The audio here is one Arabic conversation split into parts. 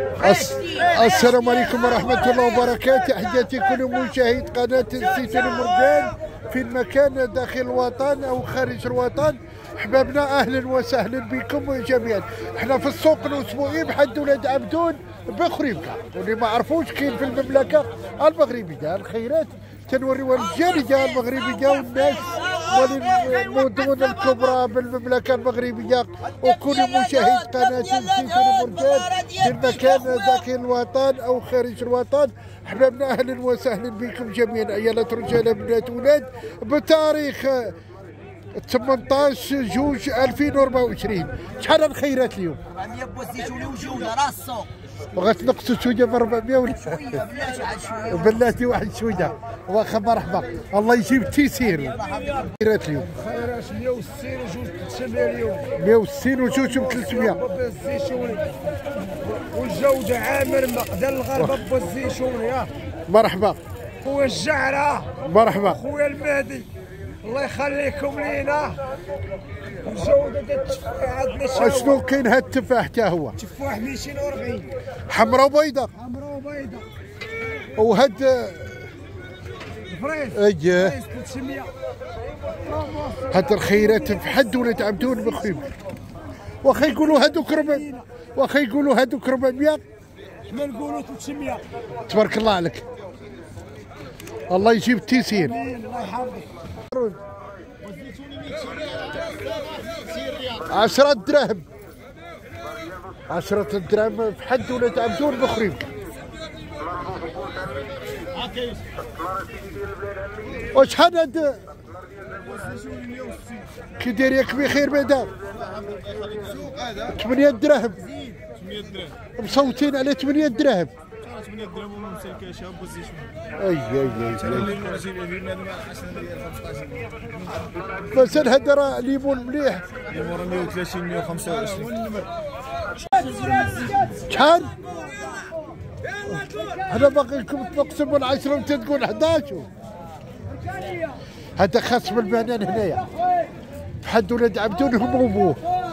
السلام عليكم ورحمة الله وبركاته. تحياتي كل مشاهد قناة الزيت المرجان في المكان داخل الوطن أو خارج الوطن. أحبابنا أهلا وسهلا بكم جميعا. احنا في السوق الأسبوعي بحد ولاد عبدون بخريبكا، واللي ما عرفوش كاين في المملكة المغربية الخيرات تنوريوها الجالية المغربية والناس والمدن الكبرى بالمملكة المغربية وكل مشاهد قناة الزيت المرجان في المكان داخل الوطن أو خارج الوطن. أحبابنا أهلا وسهلا بكم جميعا عيالات رجال بنات ولاد بتاريخ 18 جوج 2024. شحال الخيرات اليوم؟ 400 بوزيتوني وجوده راه السوق. بغات نقصوا شويه ب 400 ولا شويه بلاتي واحد شويه بلاتي واحد شويه. واخا مرحبا الله يجيب التيسير. خيرات اليوم؟ خيرات 160 وجوج 300 اليوم. 160 وجوج ب 300. بالزيتوني والجوده عامر مقدار الغربه بالزيتوني. مرحبا خويا الجعره. مرحبا خويا المهدي الله يخليكم لينا. الجوده ديال التفاح عندنا شنو كاين هاد التفاح حتى هو؟ تفاح 240 حمراء وبيضاء. حمراء وبيضاء. وهاد فريز اييه 300. هاد الخيرات في حد ولاد عبدون بخير. واخا يقولوا هادوك 400 واخا يقولوا هادوك 400 حنا نقولوا 300. تبارك الله عليك الله يجيب التيسير. الله يحفظك. 10 دراهم 10 دراهم في حد ولاد عبدون بخريب. وشحال هاد كي داير ياك بخير بعدا؟ 8 دراهم مصوتين على 8 دراهم. 8 دراهم وممثل كاشاب والزيتون. مثلا هذا راه ليمون مليح. ليمون 130 125. شحال؟ انا باقي لكم تنقسموا ال 10 وانت تقول 11. هذا خصم البنان هنايا بحد ولاد عبدون هم وبوه.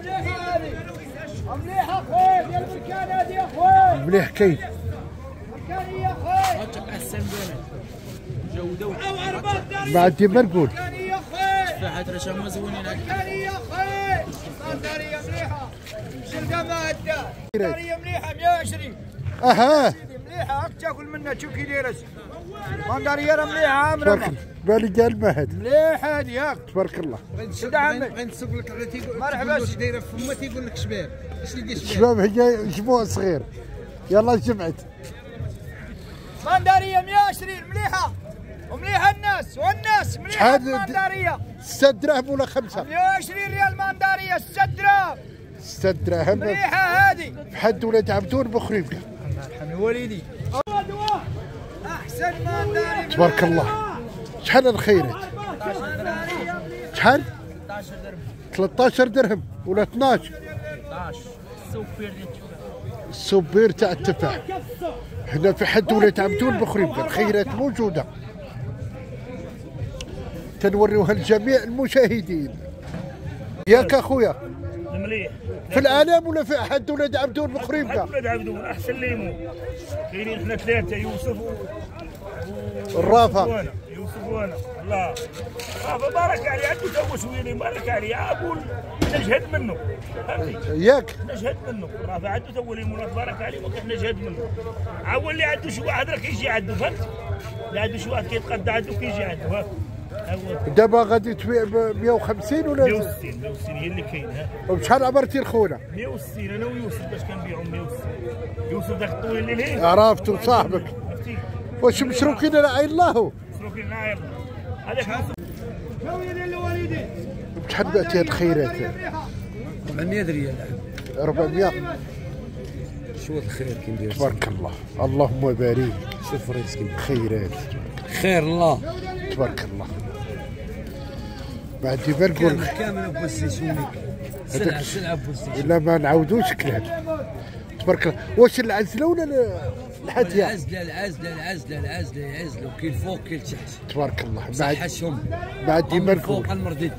مليح اخويا ديال المكانه هذه اخويا. مليح كاين. يا اخويا احسن بنات جوده مع ديما نقول يا اخويا تفاحات راه هما زوينين. يا اخويا منداريه مليحه شلقه ما هدا منداريه مليحه 120. اها مليحه هاك تاكل منها شوف كي دايره منداريه راه مليحه عامره. بالي قال ما هذا مليحه هذه ياك تبارك الله. بغيت نسوق لك مرحبا واش دايره في فمها تيقول لك شباب. اش اللي داير الشباب هي جموع صغير. يلا جمعت منداريه 120 مليحه ومليحه الناس والناس مليحه. شحال منداريه 6 دراهم ولا 5؟ 120 ريال منداريه 6 دراهم. 6 دراهم مليحه هذه في حد ولاد عبدون بخريبكا. والدي احسن منداريه تبارك الله. شحال الخيرات؟ شحال؟ 13 درهم ولا 12؟ 12 السوبير تاع التفاح هنا في حد ولاد عبدون بخريبكا. الخيرات موجوده تنوريوها لجميع المشاهدين. ياك اخويا مليح في العالم ولا في حد ولاد عبدون بخريبكا؟ ولاد عبدون احسن ليمون. كاينين حنا ثلاثه يوسف الرافع يوسف وانا الله رافع بارك عليه عنده تو سويني بارك عليه اقول نجهد منه فهمتي ياك نجهد منه. رافع عنده تو ليمونات بارك عليه ما نجهد منه. عاول اللي عنده شي واحد راه كيجي عنده فهمت. اللي عنده شي واحد كيتقدى عنده كيجي عنده. دابا غادي تبيع ب 150 ولا 160 هي اللي كاين. ها وبشحال عبرتي الخونه؟ 160 انا ويوسف باش كنبيعوا 160. يوسف داك الطويل اللي هنا عرفتو صاحبك. واش مشروكين على عين الله؟ مشروكين على عين الله. هذاك شويه ديال الوالدين. بشحال بعتي هاد الخيرات؟ 400 ريال. 400. شو الخير كي ندير. تبارك الله اللهم بارك. شوف رزقك خيرات خير الله تبارك الله. بعد ديما نقول كامل بوزيتوني سلعه بوزيتوني. لا ما نعاودوش كلام. تبارك الله. واش العزله ولا الحاديه؟ العزله يعزلوا كي الفوق كي التحت. تبارك الله. صحتهم بعد ديما نقول فوق المردد.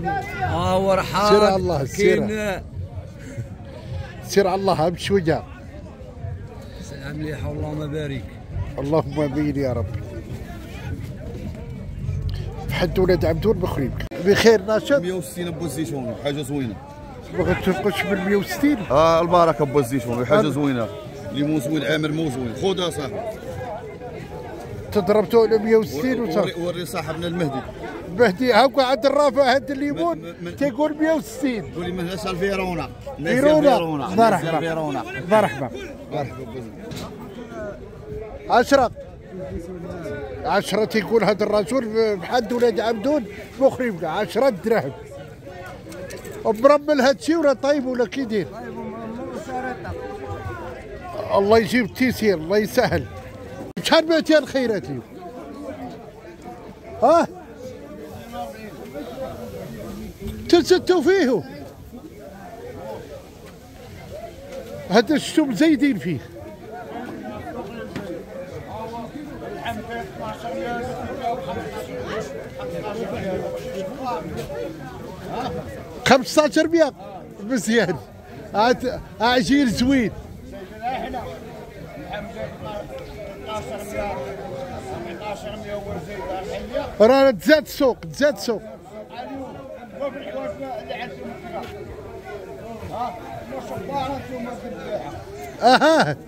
هو راه سير على الله كاين سير على الله بشويه. مليحه اللهم بارك. اللهم امين يا رب. حد ولاد عبدون بخير بخير ناشط. 160 ابو الزيتون حاجه زوينه. ما تنقصش من 160. البركه ابو الزيتون حاجه زوينه. ليمون زوين عامر مو زوين خذها صاحبي. تضربتو على 160 وصافي. وري صاحبنا المهدي. المهدي هاكا عند الرافع هاد الليمون تيقول 160. قولي من هسه الفيرونا. فيرونا مرحبا مرحبا. 10 تيقول هذا الرجل بحد ولاد عبدون مخري بقى 10 دراهم. ومرمل هاد الشيء ولا طيب ولا كي يدير؟ الله يجيب التيسير الله يسهل. شحال بعتي الخيرات اليوم؟ ها؟ تزدتوا فيه؟ هذا شتو مزيدين فيه. خمسة ربيع مزيان. عجين زوين. رانا تزاد السوق تزاد السوق. اها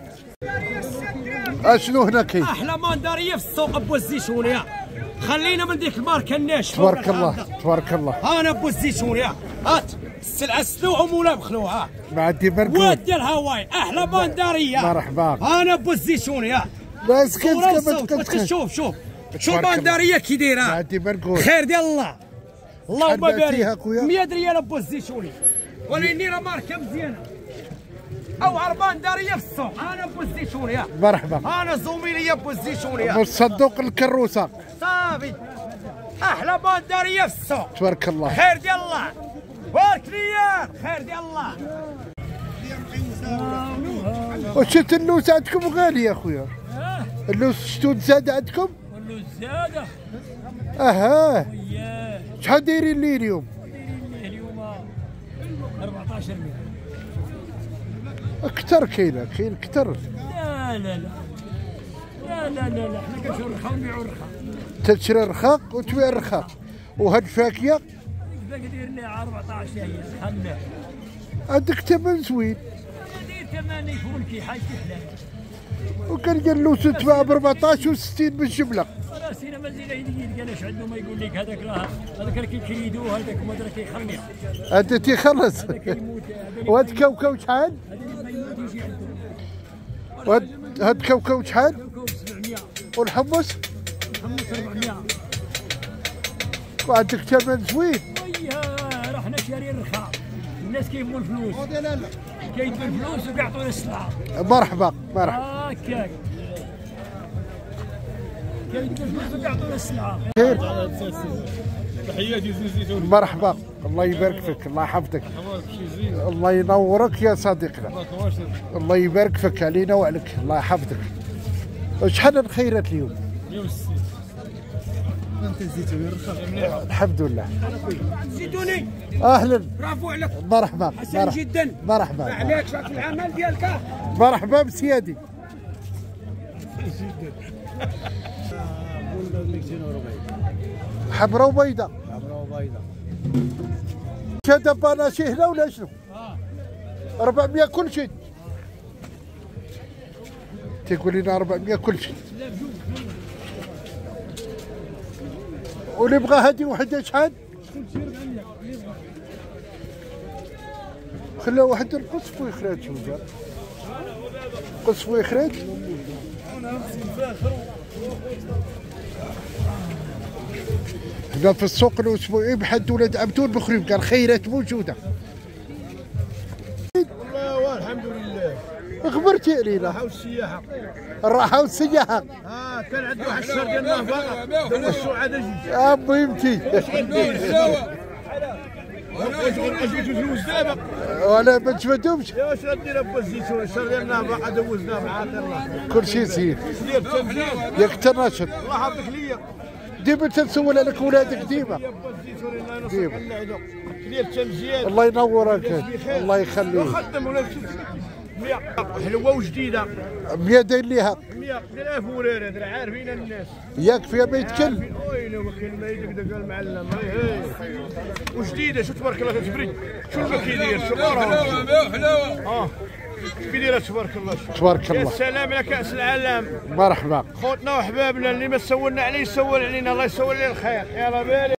اشنو هنا كاين؟ احلى مانداريه في السوق ابو الزيتون يا خلينا من ديك الماركه الناشفه. تبارك الله تبارك الله. انا ابو الزيتون يا هات السلعه سلوعه ولا مخلوعه. ما عندي مرقود. ودي الهواي احلى مانداريه. مرحبا. انا ابو الزيتون يا بس كيف شوف مانداريه كي دايره. ما عندي مرقود. خير ديال الله. اللهم بارك. خويا 100 ريال ابو الزيتوني ولكن راه ماركه مزيانه او عربان داريه في السوق. انا ابو الزيتونيه مرحبا. انا زميلي ابو الزيتونيه ابو الصندوق الكروسه صافي. احلى بانداريه في السوق. تبارك الله. خير ديال الله بارك ليا. خير ديال الله. وشت اللوز عندكم غالي يا خويا. اللوز شتو زاد عندكم؟ اللوز زاده. اها شحال دايرين ليه اليوم؟ اليوم 14 مليون. اكثر كاين اكثر. لا لا لا لا لا لا لا احنا كنشرو الرخاء ونبيعو الرخاء. تشري الرخاق وتبيع الرخاق. وهاد الفاكهه باقي داير لها 14 هي خلاه. عندك ثمن زوين. داير ثمن يكون كي حاجه حلال. وكان اللوز تباع ب 14 و60 بالجمله. راسينا مازال يدير قال اش عنده ما يقول لك هذاك راه هذاك راه كيكريدو هذاك ما راه كيخليها. هذا تيخلص. وهاد كوكو شحال؟ هاد كوكو شحال؟ 700. والحمص؟ الحمص 400. وعندك ثمن زوين. وياه راه حنا شاريين الرخاء. الناس كيبغوا الفلوس. كيدوا الفلوس وكيعطونا السلعه. مرحبا مرحبا. هكاك. كيدوا الفلوس وكيعطونا السلعه. خير. تحياتي زيتون. مرحبا الله يبارك فيك الله يحفظك. الله ينورك يا صديقنا. الله يبارك فيك علينا وعليك الله يحفظك. شحال الخيرات اليوم؟ 160. انت الزيتون رخص. الحمد لله. زيتوني اهلا برافو عليك. مرحبا حسن جدا. مرحبا. ما عليك في العمل ديالك. مرحبا بسيادي. حمراء وبيضاء. حمراء وبيضاء. شاده باناشي هنا ولا شنو؟ 400 كل شيء. تقول لنا 400 كل شيء. واللي بغى هذه وحده شحال؟ خلى واحد القصف ويخرج شو جا؟ قصف ويخرج؟ هنا في السوق الاسبوعي بحد ولاد عبدون بخريب كان خيرات موجوده. والله الحمد لله. اخبرتي علينا. الراحه والسياحه. الراحه والسياحه. كان عنده واحد الشهر ديال النهضه دوزتو عاد جيت. مهمتي. دابا ولا ما تفدوش. واش غدير ابو الزيتون الشهر ديال النهضه دوزناه مع الله. كل شيء زين. ياك تناشط. الله يحفظك ليا. ديما تنسول عليك ولادك ديما. ديما. الله ينورك الله يخليك. خدم ولا 100 حلوه وجديده. 100 داير ليها 100 دير فورير هذا عارفين الناس. ياك فيها ما يتكل. ويلي وكاين ما يدق المعلم وجديده. شو تبارك الله تبرد. شو ما كيدير حلوه كيدير تبارك الله. تبارك الله. يا سلام على كاس العالم. مرحبا خوتنا وحبابنا اللي ما سولنا عليه يسول علينا. الله يسول عليه الخير. يلا بالي.